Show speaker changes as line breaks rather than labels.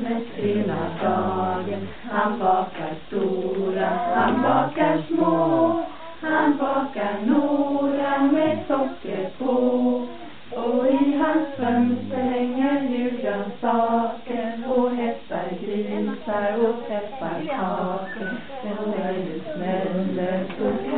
med sina dagar. Han bakar stora, han bakar små. Han bakar några med socker på. Och i hans fönster hänger julgrönsaker och hästar, grisar och pepparkakor. Den är ju snäller så